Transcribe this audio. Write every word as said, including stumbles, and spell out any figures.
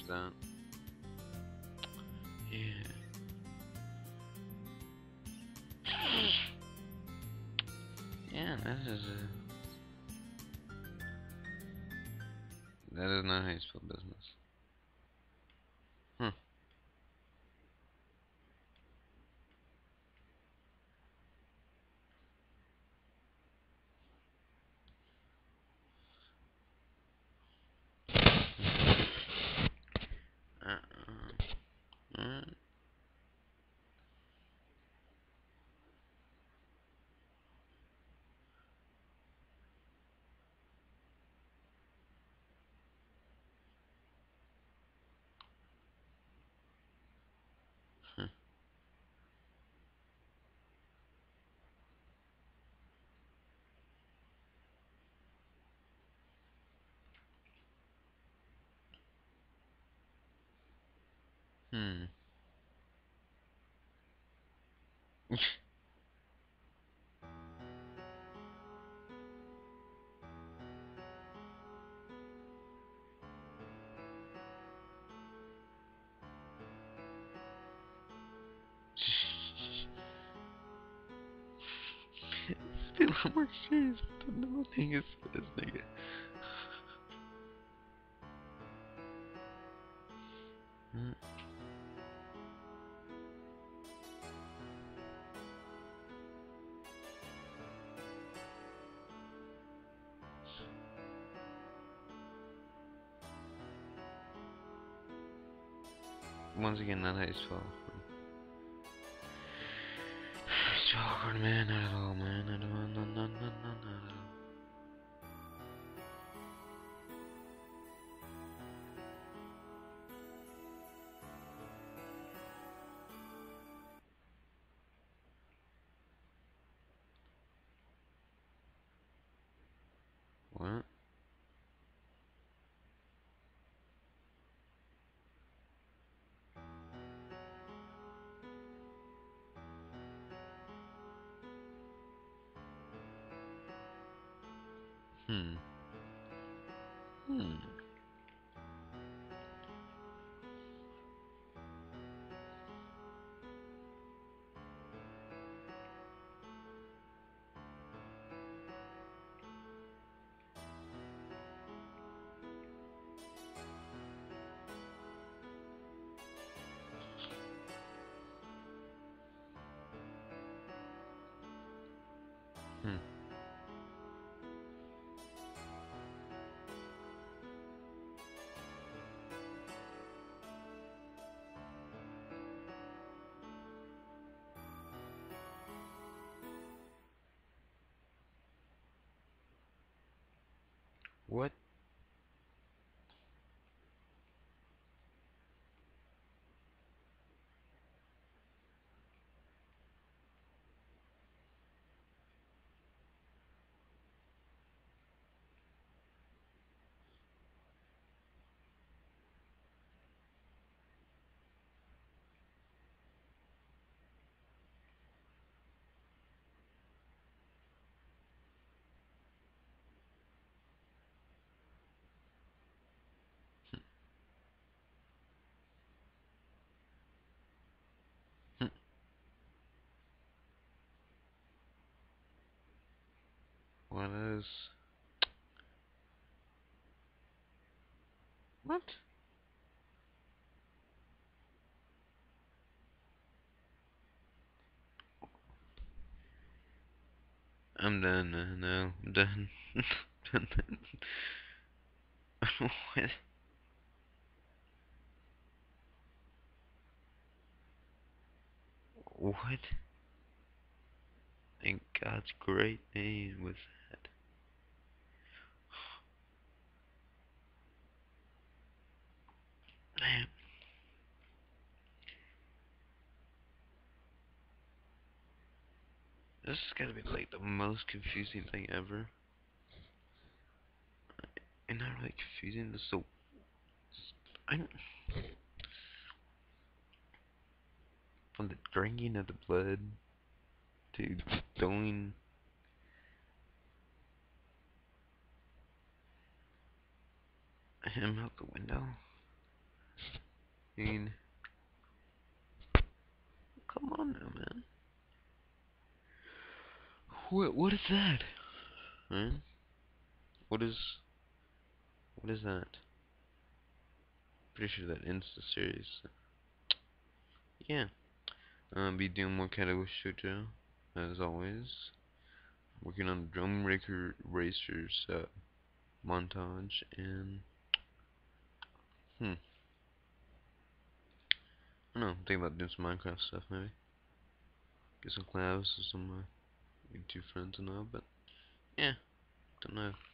There's that. Yeah. Yeah, that is a... That is not how you spell business. Huh. Uh-uh. Uh, huh. Hmm. Still more serious than the money is for this nigga. Hmm. Once again, not how you spell. It's awkward, man. Not at all, man. Not at all. No, no, no, no, not at all. What? Hmm. Hmm. Hmm. What? Hmm. What is... What? I'm done, uh, no. I'm done. I'm done. What? What? In God's great name was that? Man, this has gotta be like the most confusing thing ever. And not really confusing, it's so... I'm... From the drinking of the blood to throwing him out the window. I mean, come on now, man. What? What is that? Huh? What is? What is that? Pretty sure that ends the series. Yeah. I'll be doing more Kadosh Shoujo, as always. Working on the Drum Racer Racers uh, montage, and hmm, I don't know. I'm thinking about doing some Minecraft stuff, maybe. Get some collabs with some uh, YouTube friends and all, but yeah, don't know.